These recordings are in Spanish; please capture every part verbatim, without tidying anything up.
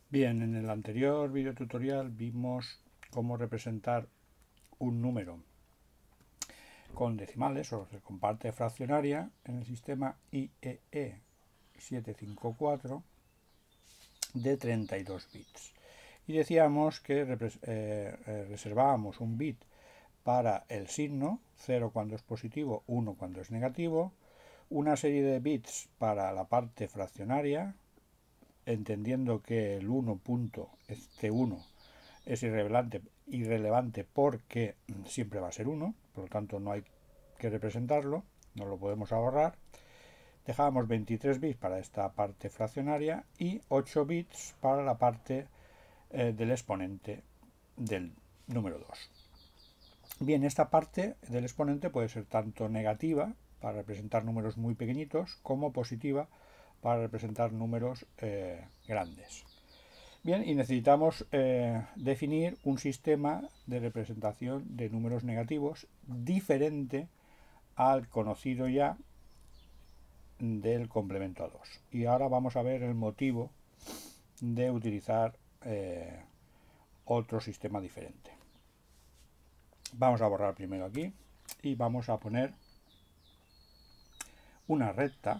Bien, en el anterior video tutorial vimos cómo representar un número con decimales o con parte fraccionaria en el sistema I E E setecientos cincuenta y cuatro de treinta y dos bits. Y decíamos que eh, reservábamos un bit para el signo, cero cuando es positivo, uno cuando es negativo, una serie de bits para la parte fraccionaria, entendiendo que el uno punto, este uno, es irrelevante, irrelevante porque siempre va a ser uno, por lo tanto no hay que representarlo, no lo podemos ahorrar. Dejábamos veintitrés bits para esta parte fraccionaria y ocho bits para la parte eh, del exponente del número dos. Bien, esta parte del exponente puede ser tanto negativa, para representar números muy pequeñitos, como positiva, para representar números eh, grandes. Bien, y necesitamos eh, definir un sistema de representación de números negativos diferente al conocido ya del complemento a dos. Y ahora vamos a ver el motivo de utilizar eh, otro sistema diferente. Vamos a borrar primero aquí y vamos a poner una recta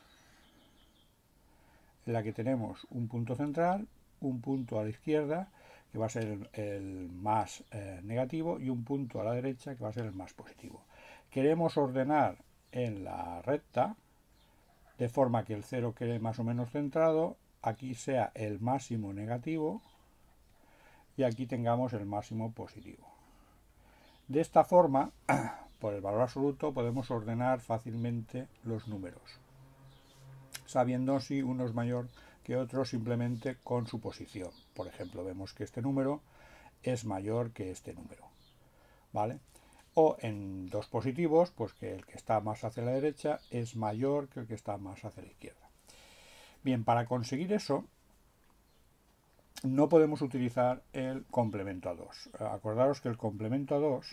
en la que tenemos un punto central, un punto a la izquierda que va a ser el, el más eh, negativo y un punto a la derecha que va a ser el más positivo. Queremos ordenar en la recta de forma que el cero quede más o menos centrado, aquí sea el máximo negativo y aquí tengamos el máximo positivo. De esta forma, por el valor absoluto, podemos ordenar fácilmente los números, sabiendo si uno es mayor que otro simplemente con su posición. Por ejemplo, vemos que este número es mayor que este número, ¿vale? O en dos positivos, pues que el que está más hacia la derecha es mayor que el que está más hacia la izquierda. Bien, para conseguir eso, no podemos utilizar el complemento a dos. Acordaros que el complemento a dos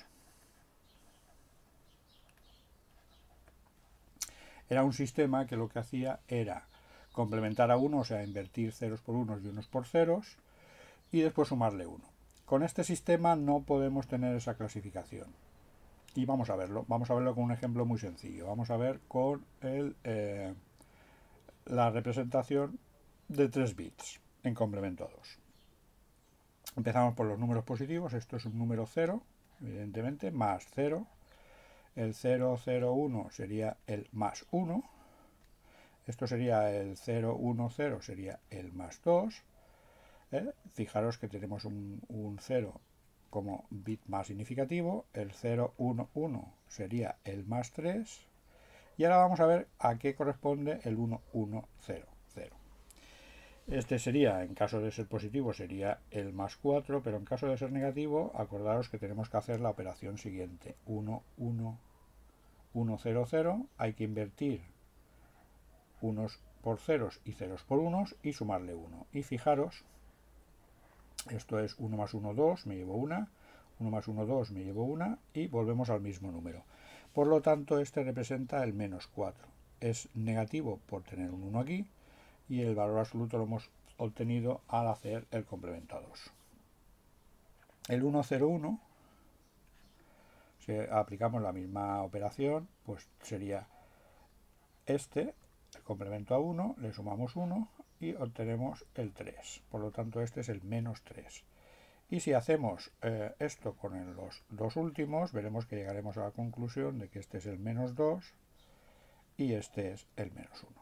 era un sistema que lo que hacía era complementar a uno, o sea, invertir ceros por unos y unos por ceros, y después sumarle uno. Con este sistema no podemos tener esa clasificación. Y vamos a verlo. Vamos a verlo con un ejemplo muy sencillo. Vamos a ver con el, eh, la representación de tres bits en complemento a dos. Empezamos por los números positivos. Esto es un número cero, evidentemente, más cero. El cero, cero, uno sería el más uno. Esto sería el cero, uno, cero, sería el más dos. ¿Eh? Fijaros que tenemos un, un cero como bit más significativo. El cero, uno, uno sería el más tres. Y ahora vamos a ver a qué corresponde el uno, uno, cero, cero. Este sería, en caso de ser positivo, sería el más cuatro, pero en caso de ser negativo, acordaros que tenemos que hacer la operación siguiente. uno, uno, uno, cero, cero. Hay que invertir unos por ceros y ceros por unos y sumarle uno. Y fijaros, esto es uno más uno, dos, me llevo una. uno más uno, dos, me llevo una. Y volvemos al mismo número. Por lo tanto, este representa el menos cuatro. Es negativo por tener un uno aquí. Y el valor absoluto lo hemos obtenido al hacer el complemento a dos. El uno, cero, uno, si aplicamos la misma operación, pues sería este, el complemento a uno, le sumamos uno y obtenemos el tres. Por lo tanto, este es el menos tres. Y si hacemos eh, esto con el, los dos últimos, veremos que llegaremos a la conclusión de que este es el menos dos y este es el menos uno.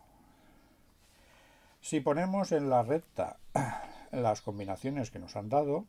Si ponemos en la recta las combinaciones que nos han dado,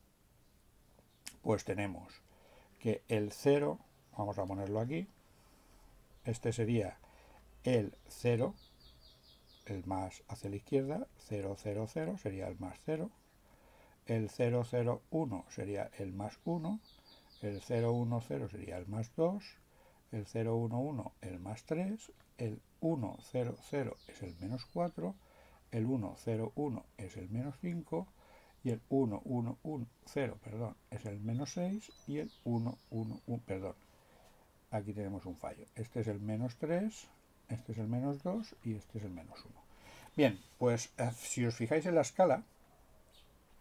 pues tenemos que el cero, vamos a ponerlo aquí, este sería el cero, el más hacia la izquierda, cero, cero, cero sería el más cero, el cero, cero, uno sería el más uno, el cero, uno, cero sería el más dos, el cero, uno, uno el más tres, el uno, cero, cero es el menos cuatro, el uno, cero, uno es el menos cinco y el uno, uno, uno, cero, perdón, es el menos seis y el uno, uno, uno, perdón, aquí tenemos un fallo. Este es el menos tres, este es el menos dos y este es el menos uno. Bien, pues si os fijáis en la escala,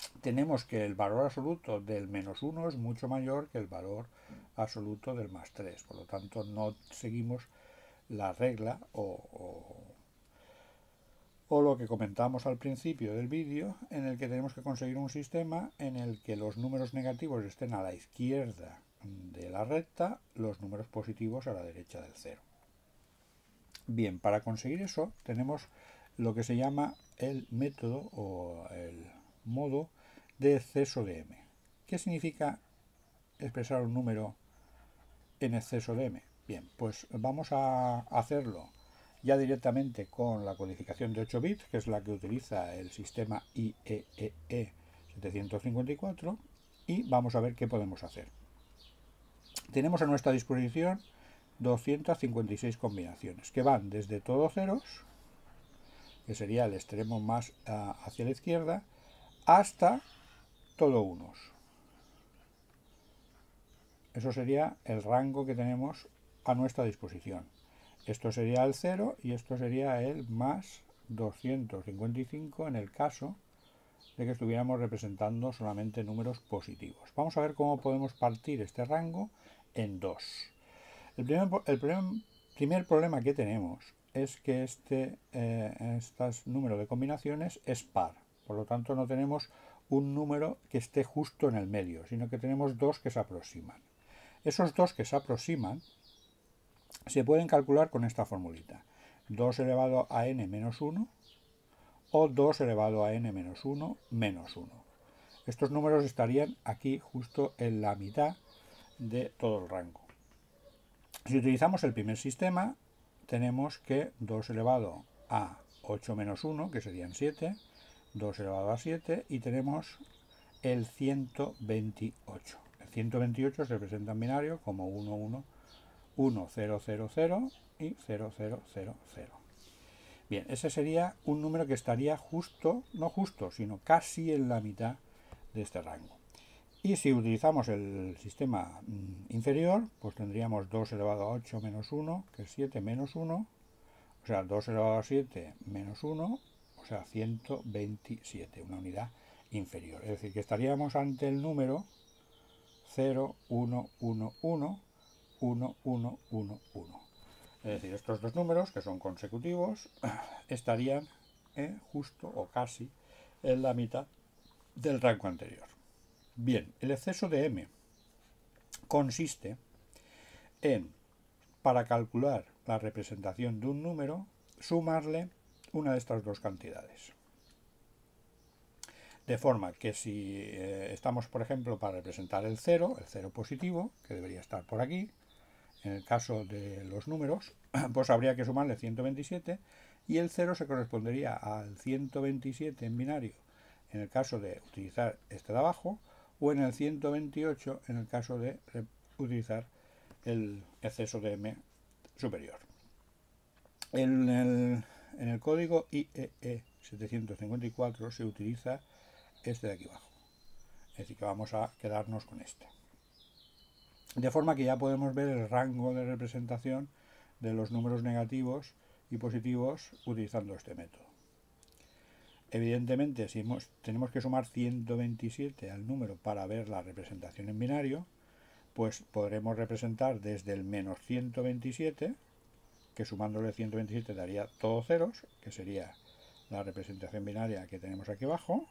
tenemos que el valor absoluto del menos uno es mucho mayor que el valor absoluto del más tres. Por lo tanto, no seguimos la regla o, o, o lo que comentamos al principio del vídeo, en el que tenemos que conseguir un sistema en el que los números negativos estén a la izquierda de la recta, los números positivos a la derecha del cero. Bien, para conseguir eso tenemos lo que se llama el método o el modo de exceso de m. ¿Qué significa expresar un número en exceso de m? Bien, pues vamos a hacerlo ya directamente con la codificación de ocho bits, que es la que utiliza el sistema I E E E setecientos cincuenta y cuatro, y vamos a ver qué podemos hacer. Tenemos a nuestra disposición doscientas cincuenta y seis combinaciones, que van desde todo ceros, que sería el extremo más uh, hacia la izquierda, hasta todo unos. Eso sería el rango que tenemos a nuestra disposición. Esto sería el cero y esto sería el más doscientos cincuenta y cinco en el caso de que estuviéramos representando solamente números positivos. Vamos a ver cómo podemos partir este rango en dos. El primer, el primer, primer problema que tenemos es que este, eh, este número de combinaciones es par. Por lo tanto, no tenemos un número que esté justo en el medio, sino que tenemos dos que se aproximan. Esos dos que se aproximan se pueden calcular con esta formulita. dos elevado a n menos uno o dos elevado a n menos uno menos uno. Estos números estarían aquí justo en la mitad de todo el rango. Si utilizamos el primer sistema, tenemos que dos elevado a ocho menos uno, que serían siete, dos elevado a siete, y tenemos el ciento veintiocho. El ciento veintiocho se representa en binario como uno, uno, uno, cero, cero, cero y cero, cero, cero, cero. Bien, ese sería un número que estaría justo, no justo, sino casi en la mitad de este rango. Y si utilizamos el sistema inferior, pues tendríamos dos elevado a ocho menos uno, que es siete menos uno, o sea, dos elevado a siete menos uno, o sea, ciento veintisiete, una unidad inferior. Es decir, que estaríamos ante el número cero, uno, uno, uno, uno, uno, uno, uno. Es decir, estos dos números, que son consecutivos, estarían eh, justo o casi en la mitad del rango anterior. Bien, el exceso de m consiste en, para calcular la representación de un número, sumarle una de estas dos cantidades. De forma que si eh, estamos, por ejemplo, para representar el cero, el cero positivo, que debería estar por aquí, en el caso de los números, pues habría que sumarle ciento veintisiete y el cero se correspondería al ciento veintisiete en binario en el caso de utilizar este de abajo, o en el ciento veintiocho en el caso de utilizar el exceso de m superior. En el, en el código I E E setecientos cincuenta y cuatro se utiliza este de aquí abajo. Es decir, que vamos a quedarnos con este. De forma que ya podemos ver el rango de representación de los números negativos y positivos utilizando este método. Evidentemente, si hemos, tenemos que sumar ciento veintisiete al número para ver la representación en binario, pues podremos representar desde el menos ciento veintisiete, que sumándole ciento veintisiete daría todos ceros, que sería la representación binaria que tenemos aquí abajo,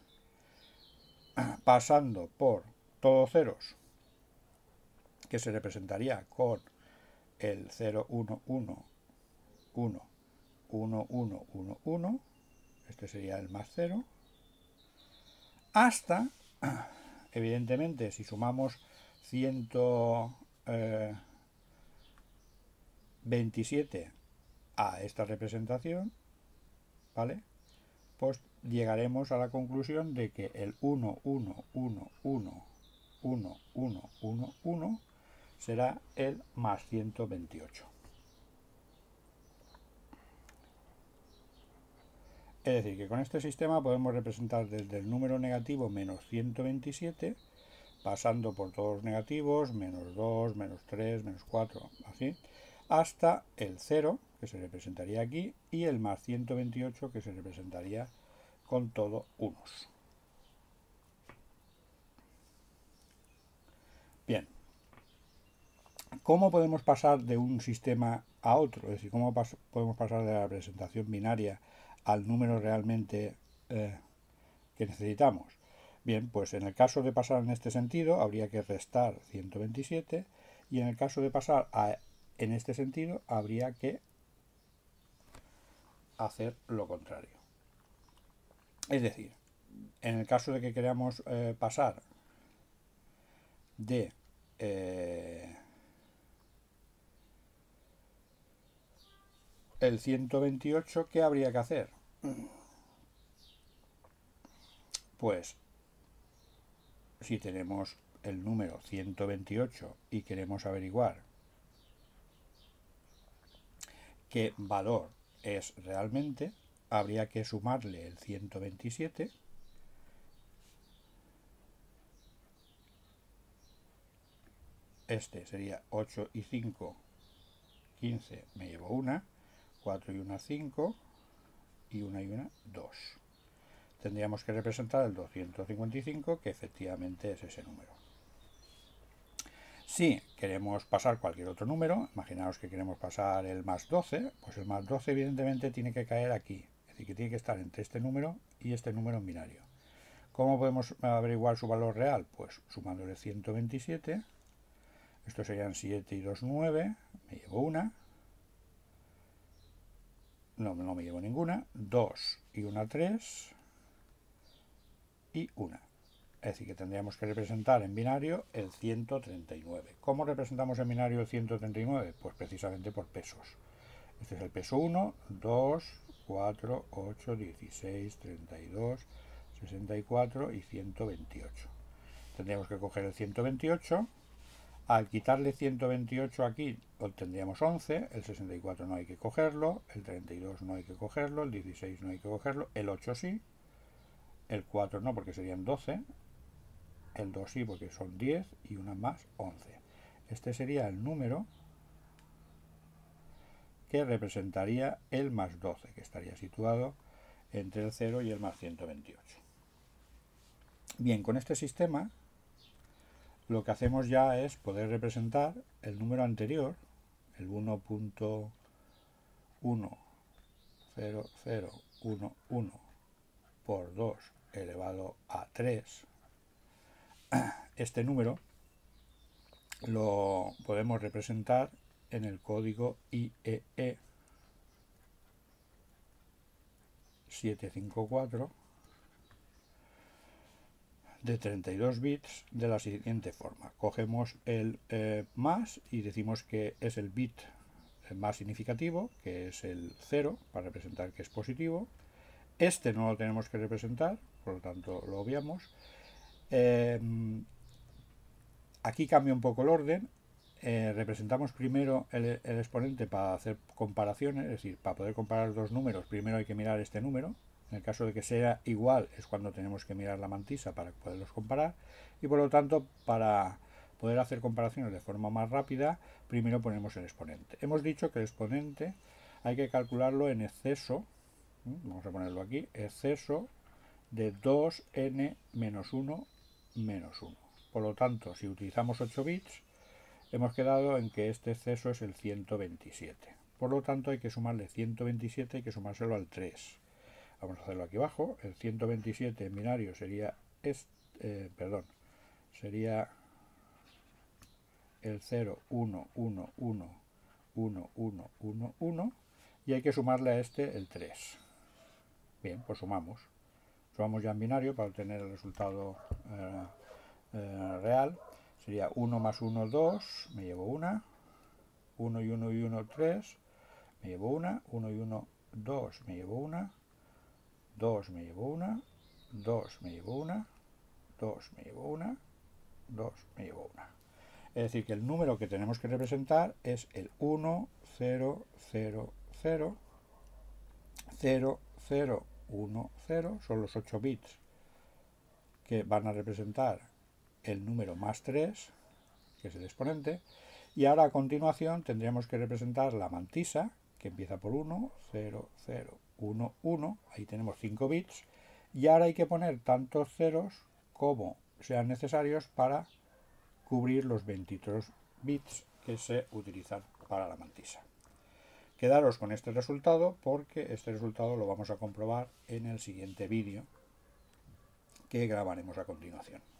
pasando por todos ceros, que se representaría con el cero, uno, uno, uno, uno, uno, uno, uno, este sería el más cero, hasta, evidentemente, si sumamos ciento veintisiete a esta representación, ¿vale? Pues llegaremos a la conclusión de que el uno, uno, uno, uno, uno, uno, uno, uno será el más ciento veintiocho. Es decir, que con este sistema podemos representar desde el número negativo menos ciento veintisiete, pasando por todos los negativos, menos dos, menos tres, menos cuatro, así, hasta el cero, que se representaría aquí, y el más ciento veintiocho, que se representaría con todo unos. ¿Cómo podemos pasar de un sistema a otro? Es decir, ¿cómo pas podemos pasar de la representación binaria al número realmente eh, que necesitamos? Bien, pues en el caso de pasar en este sentido, habría que restar ciento veintisiete, y en el caso de pasar a, en este sentido, habría que hacer lo contrario. Es decir, en el caso de que queramos eh, pasar de eh, el ciento veintiocho, ¿qué habría que hacer? Pues si tenemos el número ciento veintiocho y queremos averiguar qué valor es realmente, habría que sumarle el ciento veintisiete este sería ocho y cinco, quince, me llevo una, cuatro y una, cinco, y una y una, dos. Tendríamos que representar el doscientos cincuenta y cinco, que efectivamente es ese número. Si queremos pasar cualquier otro número, imaginaos que queremos pasar el más doce, pues el más doce evidentemente tiene que caer aquí, es decir, que tiene que estar entre este número y este número en binario. ¿Cómo podemos averiguar su valor real? Pues sumándole ciento veintisiete, estos serían siete y dos, nueve, me llevo una, no, no me llevo ninguna, dos y una, tres, y una. Es decir, que tendríamos que representar en binario el ciento treinta y nueve. ¿Cómo representamos en binario el ciento treinta y nueve? Pues precisamente por pesos. Este es el peso uno, dos, cuatro, ocho, dieciséis, treinta y dos, sesenta y cuatro y ciento veintiocho. Tendríamos que coger el ciento veintiocho. Al quitarle ciento veintiocho aquí obtendríamos once, el sesenta y cuatro no hay que cogerlo, el treinta y dos no hay que cogerlo, el dieciséis no hay que cogerlo, el ocho sí, el cuatro no porque serían doce, el dos sí porque son diez y una más, once. Este sería el número que representaría el más doce, que estaría situado entre el cero y el más ciento veintiocho. Bien, con este sistema lo que hacemos ya es poder representar el número anterior, el uno punto uno cero cero uno uno por dos elevado a tres. Este número lo podemos representar en el código I E E setecientos cincuenta y cuatro de treinta y dos bits de la siguiente forma. Cogemos el eh, más y decimos que es el bit más significativo, que es el cero, para representar que es positivo. Este no lo tenemos que representar, por lo tanto lo obviamos. Eh, aquí cambia un poco el orden. Eh, representamos primero el, el exponente para hacer comparaciones, es decir, para poder comparar dos números, primero hay que mirar este número. En el caso de que sea igual es cuando tenemos que mirar la mantisa para poderlos comparar, y por lo tanto para poder hacer comparaciones de forma más rápida, primero ponemos el exponente. Hemos dicho que el exponente hay que calcularlo en exceso, vamos a ponerlo aquí, exceso de dos ene menos uno menos uno. Por lo tanto, si utilizamos ocho bits, hemos quedado en que este exceso es el ciento veintisiete. Por lo tanto, hay que sumarle ciento veintisiete, hay que sumárselo al tres. Vamos a hacerlo aquí abajo. El ciento veintisiete en binario sería este, eh, perdón, sería el cero, uno, uno, uno, uno, uno, uno, uno, y hay que sumarle a este el tres. Bien, pues sumamos. Sumamos ya en binario para obtener el resultado eh, eh, real. Sería uno más uno, dos, me llevo una. uno y uno y uno, tres, me llevo una. uno y uno, dos, me llevo una. dos me llevo una, dos me llevo una, dos me llevo una, dos me llevo una. Es decir, que el número que tenemos que representar es el uno, cero, cero, cero, cero, cero, uno, cero, son los ocho bits que van a representar el número más tres, que es el exponente, y ahora a continuación tendríamos que representar la mantisa, que empieza por uno, cero, cero, uno, uno, ahí tenemos cinco bits, y ahora hay que poner tantos ceros como sean necesarios para cubrir los veintitrés bits que se utilizan para la mantisa. Quedaros con este resultado porque este resultado lo vamos a comprobar en el siguiente vídeo que grabaremos a continuación.